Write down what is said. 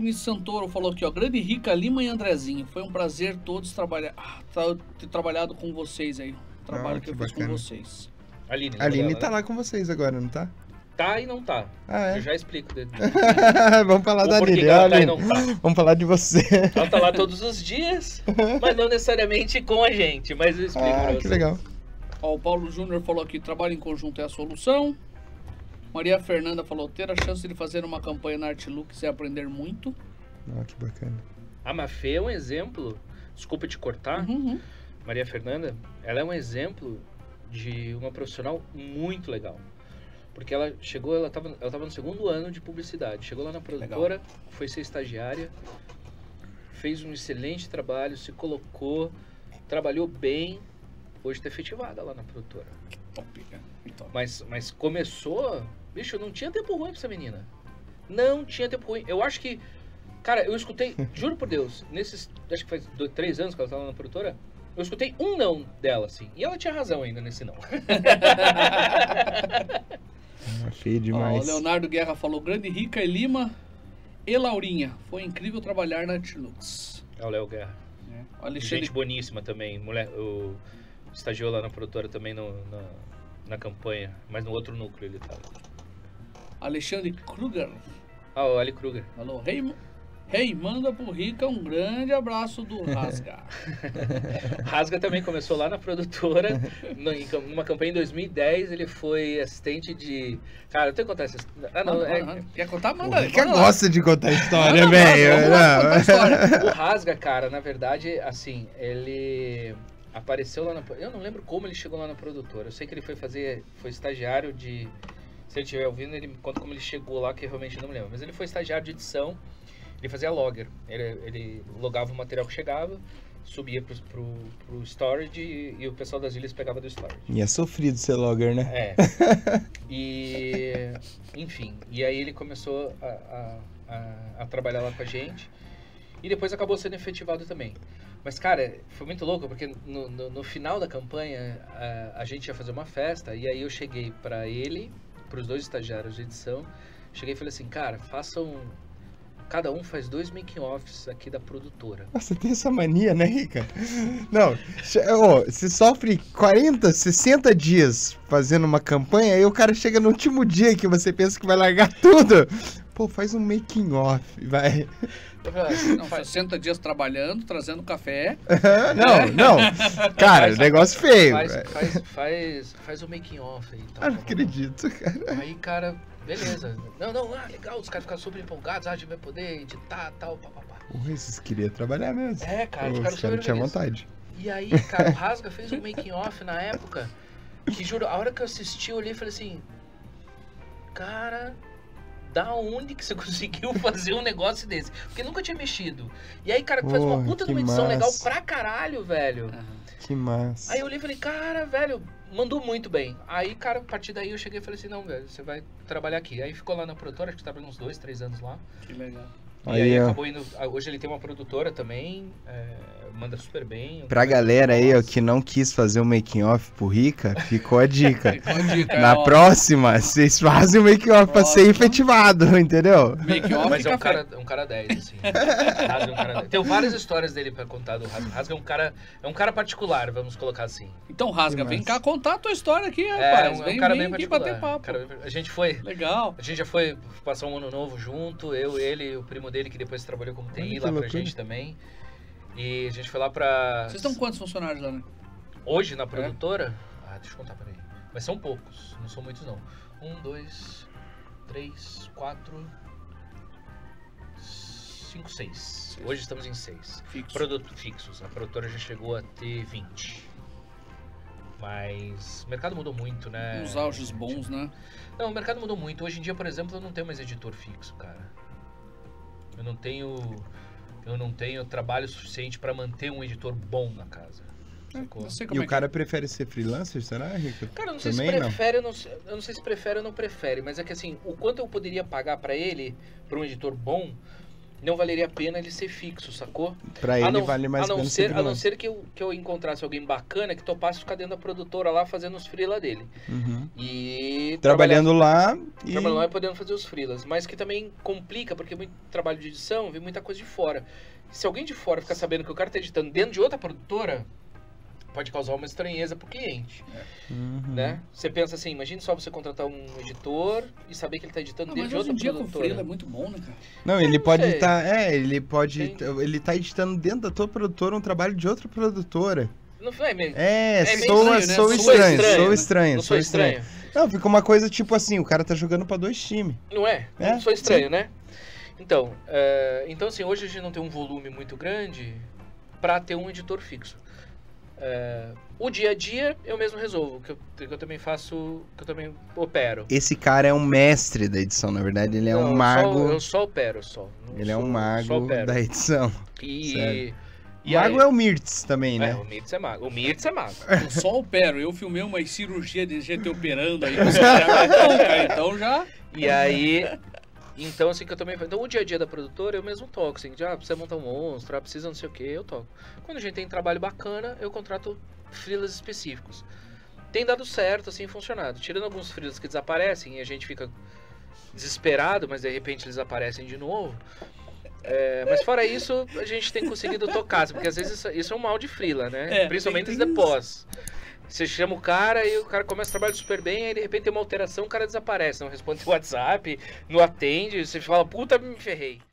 Aline Santoro falou aqui, ó. Grande Rica, Lima e Andrezinho. Foi um prazer todos ter trabalhado com vocês aí. O trabalho que eu fiz com vocês. Aline, A Aline dela, tá né? lá com vocês agora, não tá? Tá e não tá. Ah, é? Eu já explico. Vamos falar da Por que Aline. que ela Ó, tá e Aline, não tá. vamos falar de você. Ela tá lá todos os dias, mas não necessariamente com a gente. Mas eu explico pra Que você. legal. Ó, o Paulo Júnior falou aqui, trabalho em conjunto é a solução. Maria Fernanda falou, ter a chance de fazer uma campanha na Artlux é aprender muito. Que bacana. A Mafê é um exemplo, desculpa te cortar, Maria Fernanda, ela é um exemplo de uma profissional muito legal. Porque ela chegou, ela tava no segundo ano de publicidade, chegou lá na produtora, foi ser estagiária, fez um excelente trabalho, se colocou, trabalhou bem, hoje tá efetivada lá na produtora. Top, cara. Top. Mas começou, bicho, não tinha tempo ruim pra essa menina. Não tinha tempo ruim. Eu acho que, cara, eu escutei, juro por Deus, nesses, acho que faz 3 anos que ela tava na produtora, eu escutei um não dela, assim. E ela tinha razão ainda nesse não. Feio Ó, demais. o Leonardo Guerra falou, Grande Rica e Lima e Laurinha. Foi incrível trabalhar na Artlux. É o Léo Guerra. O Alexandre Gente boníssima também. O estagiou lá na produtora também na campanha, mas no outro núcleo ele tava. Alexandre Kruger O Ali Kruger. falou, Hey, manda pro Rica um grande abraço do Rasga. Rasga também começou lá na produtora, numa campanha em 2010, ele foi assistente de... Cara, eu tenho que contar essa história. Quer contar? O Manda aí. Rica manda lá. gosta de contar história, Manda lá, velho. vamos lá contar a história. O Rasga, cara, na verdade, assim, ele apareceu lá na... Eu não lembro como ele chegou lá na produtora. Eu sei que ele foi estagiário de... Se ele estiver ouvindo, ele me conta como ele chegou lá, que eu realmente não me lembro. Mas ele foi estagiário de edição, ele fazia logger. Ele logava o material que chegava, subia pro storage e o pessoal das ilhas pegava do storage. E é sofrido ser logger, né? É. E... Enfim. E aí ele começou a trabalhar lá com a gente. E depois acabou sendo efetivado também. Mas, cara, foi muito louco, porque no final da campanha, a gente ia fazer uma festa, e aí eu cheguei pra ele, pros 2 estagiários de edição, cheguei e falei assim, cara, cada um faz 2 making-offs aqui da produtora. Você tem essa mania, né, Rica? Não, você sofre 40, 60 dias fazendo uma campanha, aí o cara chega no último dia que você pensa que vai largar tudo. Pô, faz um making-off, vai... Não, faz 60 dias trabalhando, trazendo café. Não. Cara, negócio feio. Faz o making off aí. Ah, não acredito, cara. Aí, cara, beleza. Não, legal, os caras ficaram super empolgados, a gente vai poder editar, tal, papapá. Porra, esses queriam trabalhar mesmo. É, cara, os caras super tinham felizes. vontade. E aí, cara, o Rasga fez um making off na época, que juro, a hora que eu assisti, eu olhei e falei assim, cara... Da onde que você conseguiu fazer um negócio desse? Porque nunca tinha mexido. E aí, cara, faz uma puta de uma edição legal pra caralho, velho. Que massa. Aí eu olhei e falei, cara, velho, mandou muito bem. Aí, cara, a partir daí eu cheguei e falei assim, não, velho, você vai trabalhar aqui. Aí ficou lá na produtora, acho que trabalhou uns 2, 3 anos lá. Que legal. E aí acabou indo... Hoje ele tem uma produtora também, manda super bem. Pra galera aí, ó, que não quis fazer o making off pro Rica, ficou a dica. Na próxima, vocês fazem o making off pra ser efetivado, entendeu? Make-off Mas é um cara 10, assim. Rasga é um cara 10. Tenho várias histórias dele pra contar do Rasga. Rasga é um cara particular, vamos colocar assim. Então, Rasga, vem cá contar a tua história aqui, rapaz. É um cara bem aqui particular. bater papo. A gente foi... Legal. A gente já foi passar um ano novo junto, eu, ele, o primo dele, que depois trabalhou como TI lá pra gente também. E a gente foi lá pra... Vocês estão quantos funcionários lá, né? Hoje, na produtora? Deixa eu contar, peraí. Mas são poucos, não são muitos não. 1, 2, 3, 4, 5, 6. Hoje estamos em 6. Fixos. A produtora já chegou a ter 20. Mas o mercado mudou muito, né? Uns auges bons, né? Não, o mercado mudou muito. Hoje em dia, por exemplo, eu não tenho mais editor fixo, cara. Eu não tenho trabalho suficiente para manter um editor bom na casa. E o cara prefere ser freelancer, será, Rica? Cara, eu não sei se prefere, eu não sei se prefere ou não prefere, mas é que assim, o quanto eu poderia pagar para ele, para um editor bom, não valeria a pena ele ser fixo, sacou? Pra ele vale mais a não pena ser, ser a não ser que eu encontrasse alguém bacana que topasse ficar dentro da produtora lá fazendo os freela dele. Uhum. E Trabalhando lá e... trabalhando lá e podendo fazer os freelas. Mas que também complica, porque muito trabalho de edição vem muita coisa de fora. Se alguém de fora ficar sabendo que o cara tá editando dentro de outra produtora, pode causar uma estranheza pro cliente. Uhum. Né? Você pensa assim, imagina só você contratar um editor e saber que ele tá editando dentro Mas de hoje outra em dia com produtora. freela é muito bom, né, cara? Não, ele não pode sei. estar... ele pode... Entendi. Ele tá editando dentro da tua produtora um trabalho de outra produtora. Não é mesmo? É, meio soa estranho, né? soa Soa estranho, estranho, soa né? estranho. Não soa sou estranho? Não, fica uma coisa tipo assim, o cara tá jogando pra 2 times. Não é? É, Não sou estranho, né? Então, assim, hoje a gente não tem um volume muito grande para ter um editor fixo. O dia a dia eu mesmo resolvo, que eu também faço, que eu também opero. Esse cara é um mestre da edição, na verdade, ele é Não, um mago. Eu só opero, só. Não Ele é sou- um só mago opero. da edição. E, Sério. e Mago aí- é o Mirtz também, né? o Mirtz é mago. O Mirtz é mago. Eu só opero. Eu filmei uma cirurgia de GT operando aí. Os caras, não, cara, então já... E aí, então assim que eu também... Então o dia a dia da produtora eu mesmo toco, assim, precisa montar um monstro, precisa não sei o que, eu toco. Quando a gente tem trabalho bacana, eu contrato freelas específicos. Tem dado certo, assim, funcionado. Tirando alguns freelas que desaparecem e a gente fica desesperado, mas de repente eles aparecem de novo. Mas fora isso, a gente tem conseguido tocar, porque às vezes isso é um mal de freela, né? Principalmente tem os de pós. Você chama o cara e o cara começa a trabalhar super bem, aí de repente tem uma alteração, o cara desaparece, não responde o WhatsApp, não atende, você fala, puta, me ferrei.